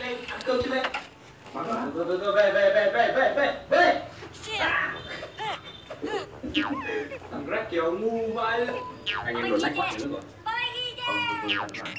ăn cơm chưa đấy? Rồi, về. Thằng Greg kiểu ngu vãi. Anh em đồn lách quá nữa rồi.